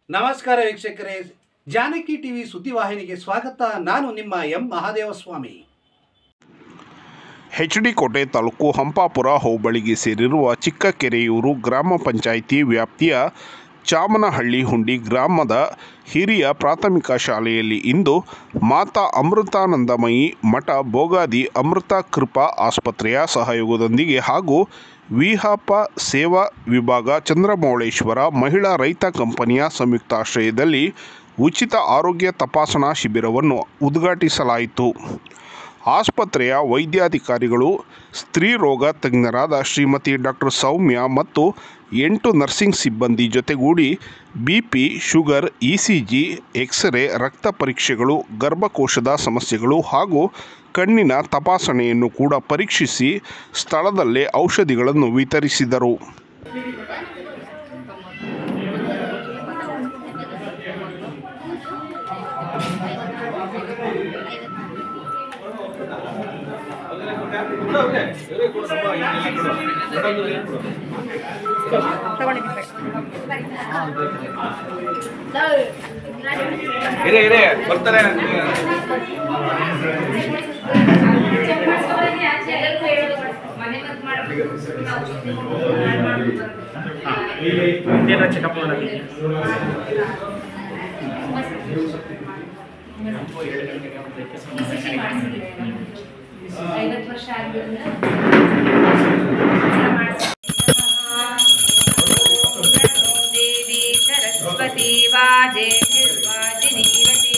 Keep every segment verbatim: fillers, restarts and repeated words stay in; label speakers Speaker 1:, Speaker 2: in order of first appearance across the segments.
Speaker 1: ನಮಸ್ಕಾರ ವೀಕ್ಷಕರೇ, ಜಾನಕಿ ಟಿವಿ ಸುದ್ದಿವಾಹಿನಿಗೆ ಸ್ವಾಗತ. ನಾನು ನಿಮ್ಮ ಎಂ ಮಹಾದೇವಸ್ವಾಮಿ.
Speaker 2: ಎಚ್ ಡಿ ಕೋಟೆ ತಾಲೂಕು ಹಂಪಾಪುರ ಹೋಬಳಿಗೆ ಸೇರಿರುವ ಚಿಕ್ಕಕೆರೆಯೂರು ಗ್ರಾಮ ಪಂಚಾಯಿತಿ ವ್ಯಾಪ್ತಿಯ ಚಾಮನಹಳ್ಳಿ ಹುಂಡಿ ಗ್ರಾಮದ ಹಿರಿಯ ಪ್ರಾಥಮಿಕ ಶಾಲೆಯಲ್ಲಿ ಇಂದು ಮಾತಾ ಅಮೃತಾನಂದಮಯಿ ಮಠ ಬೋಗಾದಿ ಅಮೃತ ಕೃಪಾ ಆಸ್ಪತ್ರೆಯ ಸಹಯೋಗದೊಂದಿಗೆ ಹಾಗೂ ವಿಹಾಪ ಸೇವಾ ವಿಭಾಗ ಚಂದ್ರಮೌಳೇಶ್ವರ ಮಹಿಳಾ ರೈತ ಕಂಪನಿಯ ಸಂಯುಕ್ತಾಶ್ರಯದಲ್ಲಿ ಉಚಿತ ಆರೋಗ್ಯ ತಪಾಸಣಾ ಶಿಬಿರವನ್ನು ಉದ್ಘಾಟಿಸಲಾಯಿತು. ಆಸ್ಪತ್ರೆಯ ವೈದ್ಯಾಧಿಕಾರಿಗಳು, ಸ್ತ್ರೀ ರೋಗ ತಜ್ಞರಾದ ಶ್ರೀಮತಿ ಡಾಕ್ಟರ್ ಸೌಮ್ಯ ಮತ್ತು ಎಂಟು ನರ್ಸಿಂಗ್ ಸಿಬ್ಬಂದಿ ಜೊತೆಗೂಡಿ ಬಿಪಿ, ಶುಗರ್, ಇಸಿಜಿ, ಎಕ್ಸ್ರೇ, ರಕ್ತ ಪರೀಕ್ಷೆಗಳು, ಗರ್ಭಕೋಶದ ಸಮಸ್ಯೆಗಳು ಹಾಗೂ ಕಣ್ಣಿನ ತಪಾಸಣೆಯನ್ನು ಕೂಡ ಪರೀಕ್ಷಿಸಿ ಸ್ಥಳದಲ್ಲೇ ಔಷಧಿಗಳನ್ನು ವಿತರಿಸಿದರು.
Speaker 3: ಬರ್ತಾರೆ ಚೆಕಪ್
Speaker 4: ಐವತ್ತು ವರ್ಷ ಆಗಿರೋದ್ರಿಂದ ದೇವಿ ಸರಸ್ವತಿ ವಾಜೆ ನಿರ್ವಾಜಿನೀವತಿ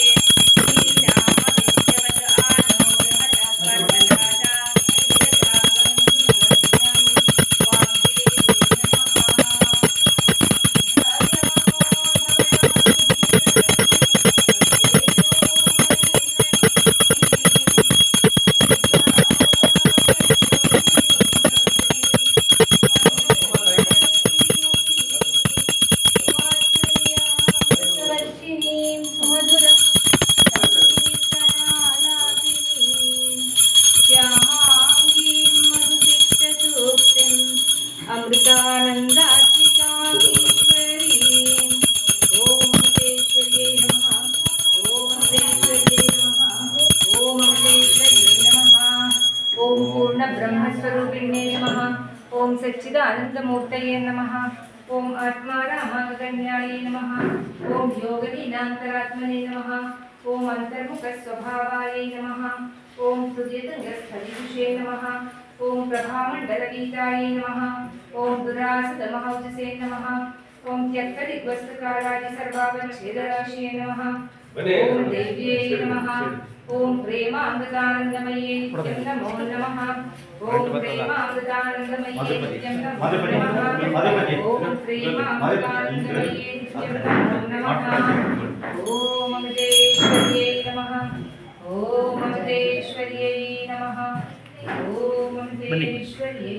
Speaker 4: ओम पूर्ण ब्रह्मस्वरूपिणे नमः। ओम सच्चिदानंदमूर्तये नमः। ओम आत्मारामागण्याय नमः। ओम योगदीनान्तरात्मने नमः। ओम अंतर्मुखस्वभावाय नमः। ओम हृदयतङ्गस्थलिषे नमः। ओम प्रभामण्डलगीताय नमः। ओम दुरासदमहौजसे नमः। ओम त्यक्तदिग्वस्तकारादि सर्वावच्छेदराशये नमः। ओम देव्यै नमः। ओम प्रेमामृतानंदमये नित्यं नमो नमः। ओम प्रेमामृतानंदमये नित्यं नमो नमः। ओम प्रेमामृतानंदमये नित्यं नमो नमः। ओम अमृतेश्वर्यै नमः। ओम अमृतेश्वर्यै नमः। ओम अमृतेश्वर्यै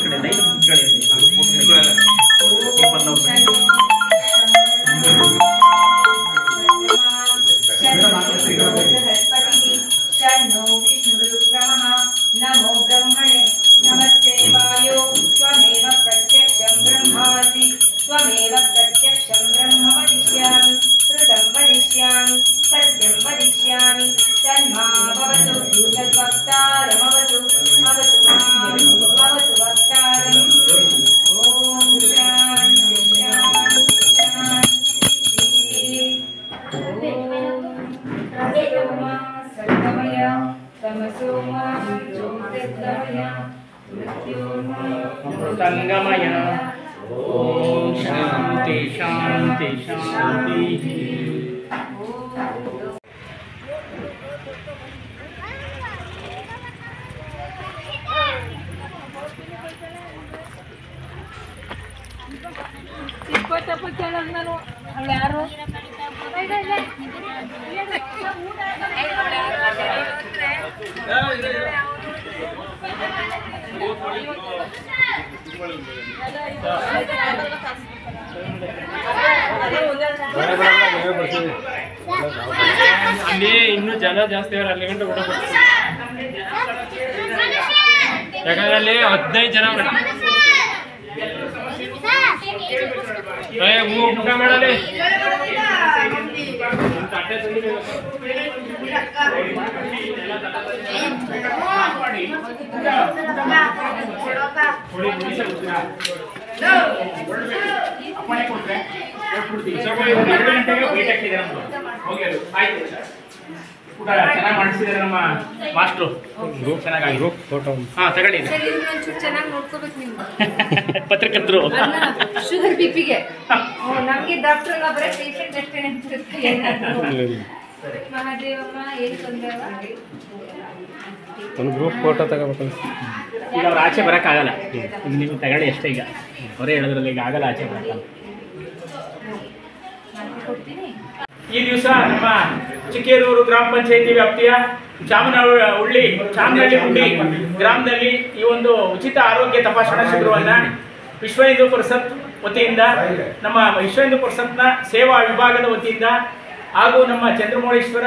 Speaker 4: शन्नो विष्णुरुक्रमः। नमो ब्रह्मणे नमस्ते वायो त्वमेव प्रत्यक्षं ब्रह्मासि। त्वमेव प्रत्यक्षं ब्रह्म वदिष्यामि। श्रुतं वदिष्यामि। सत्यं वदिष्यामि। तन्मा भवतु तद्वक्तारमवतु। अवतु माम् अवतु वक्तारम्। ॐ शान्ति शान्ति शान्ति। तमसोमा ज्योतिर्गमय मृत्योर्मय। ओम शांति शांति शांति।
Speaker 5: ಇಪ್ಪತ್ತಪ್ಪ ಕೇಳೋದು ನಾನು ಅವಳು ಯಾರು
Speaker 3: ಅಲ್ಲಿ ಇನ್ನೂ ಜನ ಜಾಸ್ತಿ ಅವ್ರು ಅಲ್ಲಿ ಗಂಟೆ ಊಟ ಯಾಕಂದ್ರೆ ಅಲ್ಲಿ ಹದಿನೈದು ಜನ ಹೂ ಊಟ ಮಾಡಲಿ.
Speaker 4: ಊಟ ಚೆನ್ನಾಗಿ ಮಾಡಿಸಿದ್ದಾರೆ ನಮ್ಮ ಮಾಸ್ಟ್ರು. ಚೆನ್ನಾಗಿ ಫೋಟೋ ಹಾಂ ತಗೊಳ್ಳಿ.
Speaker 5: ಚೆನ್ನಾಗಿ ನೋಡ್ಕೋಬೇಕು ನೀವು
Speaker 4: ಪತ್ರಕರ್ತರು
Speaker 5: ಶುಗರ್ ಬಿ ಪಿಗೆ ನಮಗೆ ಡಾಕ್ಟರ್ ಎಲ್ಲ ಬರೀ ಪೇಷಂಟ್ ಅಷ್ಟೇ ಮಹಾದೇವಮ್ಮ ಏನು ತೊಂದರೆ
Speaker 3: ಒಂದು ಗ್ರೂಪ್ ಫೋಟೋ ತಗೋಬೇಕು.
Speaker 4: ಈಗ ಅವ್ರು ಆಚೆ ಬರೋಕ್ಕಾಗಲ್ಲ. ಈಗ ನೀವು ತಗೊಳ್ಳಿ ಅಷ್ಟೇ. ಈಗ ಅವರೇ ಹೇಳಿದ್ರಲ್ಲ, ಈಗ ಆಗಲ್ಲ ಆಚೆ ಬರೋಕ್ಕಲ್ಲ. ಈ ದಿವಸ ನಮ್ಮ ಚಿಕ್ಕೇರೂರು ಗ್ರಾಮ ಪಂಚಾಯಿತಿ ವ್ಯಾಪ್ತಿಯ ಚಾಮನಹಳ್ಳಿ ಚಾಮನಹಳ್ಳಿ ಹುಂಡಿ ಗ್ರಾಮದಲ್ಲಿ ಈ ಒಂದು ಉಚಿತ ಆರೋಗ್ಯ ತಪಾಸಣಾ ಶಿಬಿರವನ್ನು ವಿಶ್ವ ಹಿಂದೂ ಪರಿಷತ್ ವತಿಯಿಂದ, ನಮ್ಮ ವಿಶ್ವ ಹಿಂದೂ ಪರಿಷತ್ನ ಸೇವಾ ವಿಭಾಗದ ವತಿಯಿಂದ ಹಾಗೂ ನಮ್ಮ ಚಂದ್ರಮೌಳೇಶ್ವರ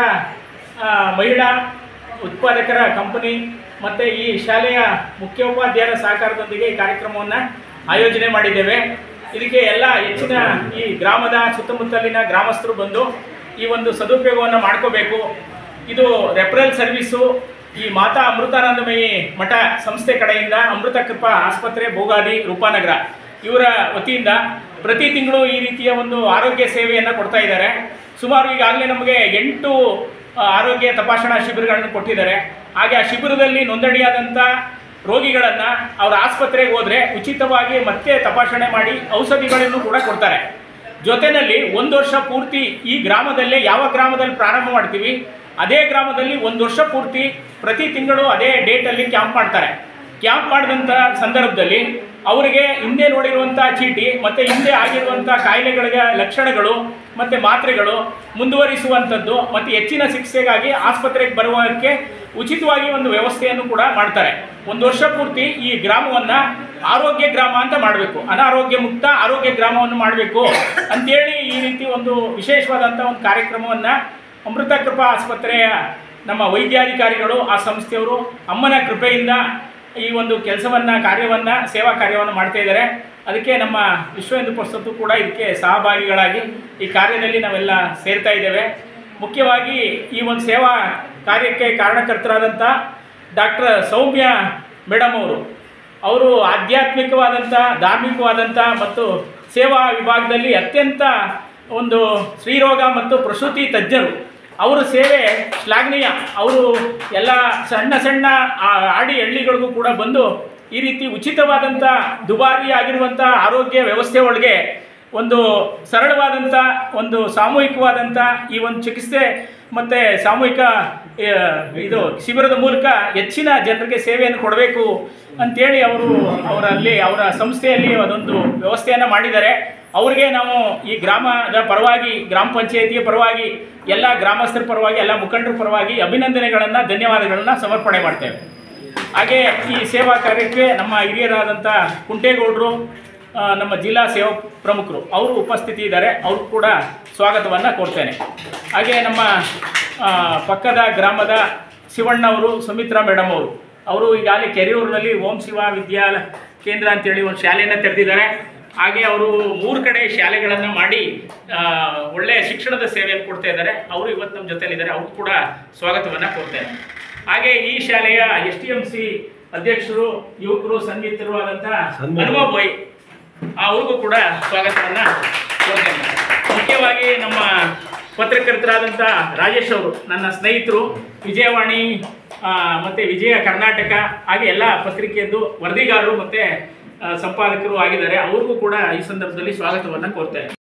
Speaker 4: ಮಹಿಳಾ ಉತ್ಪಾದಕರ ಕಂಪನಿ ಮತ್ತು ಈ ಶಾಲೆಯ ಮುಖ್ಯೋಪಾಧ್ಯಾಯರ ಸಹಕಾರದೊಂದಿಗೆ ಈ ಕಾರ್ಯಕ್ರಮವನ್ನು ಆಯೋಜನೆ ಮಾಡಿದ್ದೇವೆ. ಇದಕ್ಕೆ ಎಲ್ಲ ಹೆಚ್ಚಿನ ಈ ಗ್ರಾಮದ ಸುತ್ತಮುತ್ತಲಿನ ಗ್ರಾಮಸ್ಥರು ಬಂದು ಈ ಒಂದು ಸದುಪಯೋಗವನ್ನು ಮಾಡ್ಕೋಬೇಕು. ಇದು ರೆಫರಲ್ ಸರ್ವಿಸು ಈ ಮಾತಾ ಅಮೃತಾನಂದಮಯಿ ಮಠ ಸಂಸ್ಥೆ ಕಡೆಯಿಂದ ಅಮೃತ ಕೃಪಾ ಆಸ್ಪತ್ರೆ ಭೋಗಾದಿ ರೂಪಾನಗರ ಇವರ ವತಿಯಿಂದ ಪ್ರತಿ ತಿಂಗಳು ಈ ರೀತಿಯ ಒಂದು ಆರೋಗ್ಯ ಸೇವೆಯನ್ನು ಕೊಡ್ತಾ ಇದ್ದಾರೆ. ಸುಮಾರು ಈಗಾಗಲೇ ನಮಗೆ ಎಂಟು ಆರೋಗ್ಯ ತಪಾಸಣಾ ಶಿಬಿರಗಳನ್ನು ಕೊಟ್ಟಿದ್ದಾರೆ. ಹಾಗೆ ಆ ಶಿಬಿರದಲ್ಲಿ ನೋಂದಣಿಯಾದಂಥ ರೋಗಿಗಳನ್ನು ಅವರ ಆಸ್ಪತ್ರೆಗೆ ಹೋದರೆ ಉಚಿತವಾಗಿ ಮತ್ತೆ ತಪಾಸಣೆ ಮಾಡಿ ಔಷಧಿಗಳನ್ನು ಕೂಡ ಕೊಡ್ತಾರೆ. ಜೊತೆಯಲ್ಲಿ ಒಂದು ವರ್ಷ ಪೂರ್ತಿ ಈ ಗ್ರಾಮದಲ್ಲೇ ಯಾವ ಗ್ರಾಮದಲ್ಲಿ ಪ್ರಾರಂಭ ಮಾಡ್ತೀವಿ ಅದೇ ಗ್ರಾಮದಲ್ಲಿ ಒಂದು ವರ್ಷ ಪೂರ್ತಿ ಪ್ರತಿ ತಿಂಗಳು ಅದೇ ಡೇಟಲ್ಲಿ ಕ್ಯಾಂಪ್ ಮಾಡ್ತಾರೆ. ಕ್ಯಾಂಪ್ ಮಾಡಿದಂಥ ಸಂದರ್ಭದಲ್ಲಿ ಅವರಿಗೆ ಹಿಂದೆ ನೋಡಿರುವಂಥ ಚೀಟಿ ಮತ್ತು ಹಿಂದೆ ಆಗಿರುವಂಥ ಕಾಯಿಲೆಗಳಿಗೆ ಲಕ್ಷಣಗಳು ಮತ್ತು ಮಾತ್ರೆಗಳು ಮುಂದುವರಿಸುವಂಥದ್ದು ಮತ್ತು ಹೆಚ್ಚಿನ ಚಿಕಿತ್ಸೆಗಾಗಿ ಆಸ್ಪತ್ರೆಗೆ ಬರುವುದಕ್ಕೆ ಉಚಿತವಾಗಿ ಒಂದು ವ್ಯವಸ್ಥೆಯನ್ನು ಕೂಡ ಮಾಡ್ತಾರೆ. ಒಂದು ವರ್ಷ ಪೂರ್ತಿ ಈ ಗ್ರಾಮವನ್ನು ಆರೋಗ್ಯ ಗ್ರಾಮ ಅಂತ ಮಾಡಬೇಕು, ಅನಾರೋಗ್ಯ ಮುಕ್ತ ಆರೋಗ್ಯ ಗ್ರಾಮವನ್ನು ಮಾಡಬೇಕು ಅಂಥೇಳಿ ಈ ರೀತಿ ಒಂದು ವಿಶೇಷವಾದಂಥ ಒಂದು ಕಾರ್ಯಕ್ರಮವನ್ನು ಅಮೃತ ಕೃಪಾ ಆಸ್ಪತ್ರೆಯ ನಮ್ಮ ವೈದ್ಯಾಧಿಕಾರಿಗಳು, ಆ ಸಂಸ್ಥೆಯವರು ಅಮ್ಮನ ಕೃಪೆಯಿಂದ ಈ ಒಂದು ಕೆಲಸವನ್ನು ಕಾರ್ಯವನ್ನು ಸೇವಾ ಕಾರ್ಯವನ್ನು ಮಾಡ್ತಾ ಇದ್ದಾರೆ. ಅದಕ್ಕೆ ನಮ್ಮ ವಿಶ್ವ ಹಿಂದೂ ಪರಿಷತ್ತು ಕೂಡ ಇದಕ್ಕೆ ಸಹಭಾಗಿಗಳಾಗಿ ಈ ಕಾರ್ಯದಲ್ಲಿ ನಾವೆಲ್ಲ ಸೇರ್ತಾ ಇದ್ದೇವೆ. ಮುಖ್ಯವಾಗಿ ಈ ಒಂದು ಸೇವಾ ಕಾರ್ಯಕ್ಕೆ ಕಾರಣಕರ್ತರಾದಂಥ ಡಾಕ್ಟರ್ ಸೌಮ್ಯ ಮೇಡಮ್ ಅವರು ಅವರು ಆಧ್ಯಾತ್ಮಿಕವಾದಂಥ ಧಾರ್ಮಿಕವಾದಂಥ ಮತ್ತು ಸೇವಾ ವಿಭಾಗದಲ್ಲಿ ಅತ್ಯಂತ ಒಂದು ಸ್ತ್ರೀರೋಗ ಮತ್ತು ಪ್ರಸೂತಿ ತಜ್ಞರು. ಅವರ ಸೇವೆ ಶ್ಲಾಘನೀಯ. ಅವರು ಎಲ್ಲ ಸಣ್ಣ ಸಣ್ಣ ಆಡಿ ಹಳ್ಳಿಗಳಿಗೂ ಕೂಡ ಬಂದು ಈ ರೀತಿ ಉಚಿತವಾದಂಥ ದುಬಾರಿ ಆಗಿರುವಂಥ ಆರೋಗ್ಯ ವ್ಯವಸ್ಥೆ ಒಳಗೆ ಒಂದು ಸರಳವಾದಂಥ ಒಂದು ಸಾಮೂಹಿಕವಾದಂಥ ಈ ಒಂದು ಚಿಕಿತ್ಸೆ ಮತ್ತು ಸಾಮೂಹಿಕ ಇದು ಶಿಬಿರದ ಮೂಲಕ ಹೆಚ್ಚಿನ ಜನರಿಗೆ ಸೇವೆಯನ್ನು ಕೊಡಬೇಕು ಅಂಥೇಳಿ ಅವರು ಅವರಲ್ಲಿ ಅವರ ಸಂಸ್ಥೆಯಲ್ಲಿ ಅದೊಂದು ವ್ಯವಸ್ಥೆಯನ್ನು ಮಾಡಿದ್ದಾರೆ. ಅವರಿಗೆ ನಾವು ಈ ಗ್ರಾಮದ ಪರವಾಗಿ, ಗ್ರಾಮ ಪಂಚಾಯಿತಿಯ ಪರವಾಗಿ, ಎಲ್ಲ ಗ್ರಾಮಸ್ಥರ ಪರವಾಗಿ, ಎಲ್ಲ ಮುಖಂಡರ ಪರವಾಗಿ ಅಭಿನಂದನೆಗಳನ್ನು, ಧನ್ಯವಾದಗಳನ್ನು ಸಮರ್ಪಣೆ ಮಾಡ್ತೇವೆ. ಹಾಗೆ ಈ ಸೇವಾ ಕಾರ್ಯಕ್ಕೆ ನಮ್ಮ ಹಿರಿಯರಾದಂಥ ಕುಂಟೇಗೌಡರು, ನಮ್ಮ ಜಿಲ್ಲಾ ಸೇವಾ ಪ್ರಮುಖರು ಅವರು ಉಪಸ್ಥಿತಿ ಇದ್ದಾರೆ. ಅವರು ಕೂಡ ಸ್ವಾಗತವನ್ನು ಕೋರ್ತೇನೆ. ಹಾಗೆ ನಮ್ಮ ಪಕ್ಕದ ಗ್ರಾಮದ ಶಿವಣ್ಣವರು, ಸುಮಿತ್ರಾ ಮೇಡಮ್ ಅವರು ಅವರು ಈಗಾಗಲೇ ಕೆರೆಯೂರಿನಲ್ಲಿ ಓಂ ಶಿವ ವಿದ್ಯಾ ಕೇಂದ್ರ ಅಂತೇಳಿ ಒಂದು ಶಾಲೆಯನ್ನು ತೆರೆದಿದ್ದಾರೆ. ಹಾಗೆ ಅವರು ಮೂರು ಕಡೆ ಶಾಲೆಗಳನ್ನು ಮಾಡಿ ಒಳ್ಳೆಯ ಶಿಕ್ಷಣದ ಸೇವೆಯನ್ನು ಕೊಡ್ತಾ ಇದ್ದಾರೆ. ಅವರು ಇವತ್ತು ನಮ್ಮ ಜೊತೆಲಿದ್ದಾರೆ. ಅವ್ರು ಕೂಡ ಸ್ವಾಗತವನ್ನು ಕೋರ್ತೇನೆ. ಹಾಗೆ ಈ ಶಾಲೆಯ ಎಸ್ ಟಿ ಎಂ ಸಿ ಅಧ್ಯಕ್ಷರು, ಯುವಕರು, ಸಂಗೀತರು ಆದಂಥ ಹನುಮ ಬೈ ಅವ್ರಿಗೂ ಕೂಡ ಸ್ವಾಗತವನ್ನು ಕೋರ್ತೇನೆ. ಮುಖ್ಯವಾಗಿ ನಮ್ಮ ಪತ್ರಕರ್ತರಾದಂಥ ರಾಜೇಶ್ ಅವರು ನನ್ನ ಸ್ನೇಹಿತರು, ವಿಜಯವಾಣಿ ಮತ್ತು ವಿಜಯ ಕರ್ನಾಟಕ ಹಾಗೆ ಎಲ್ಲ ಪತ್ರಿಕೆಯದ್ದು ವರದಿಗಾರರು ಮತ್ತು ಸಂಪಾದಕರು ಆಗಿದ್ದಾರೆ. ಅವ್ರಿಗೂ ಕೂಡ ಈ ಸಂದರ್ಭದಲ್ಲಿ ಸ್ವಾಗತವನ್ನು ಕೋರ್ತೇನೆ.